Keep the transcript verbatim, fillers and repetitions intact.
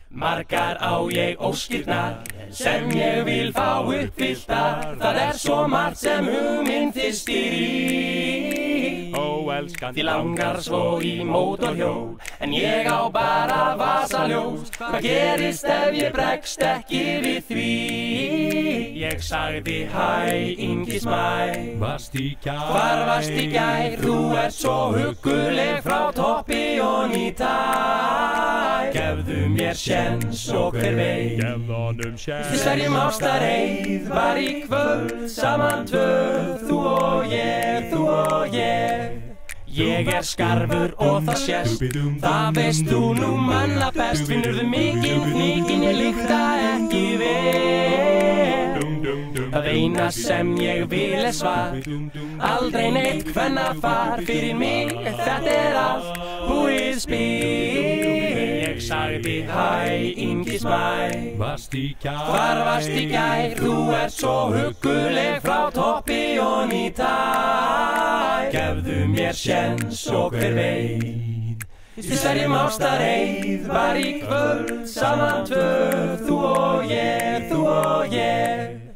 Margar á ég óskirnar sem ég vil fá uppfylltar. Það er svo margt sem hugminn þyrstir í. Ó, elskan, því langar svo í mótorhjól, en ég á bara vasaljós. Hvað gerist ef ég bregst ekki við því? Ég sagði hæ, Yngismær, varst'í gær, hvar varst'í gær? Þú ert svo hugguleg frá toppi og í tær. Gefðu mér sjens og hver veit, gefðu honum sjens. Við sverjum ástareið var í kvöld, saman tvö, þú og ég, þú og ég. Ég er skarfur og það sést, það veist þú nú manna best. Finnurðu mikinn hníkinn, ég lykta ekki vel. Það eina sem ég vil er svar, aldrei neitt kvennafar. Fyrir mig þetta er allt búið spil. Ég sagði hæ, Yngismær, varst'í gær, hvar varst'í gær? Þú ert svo hugguleg frá toppi og í tær. Gefðu mér sjens og hver veit, við sverjum ástareið var í kvöld, saman tvö, þú og ég, þú og ég.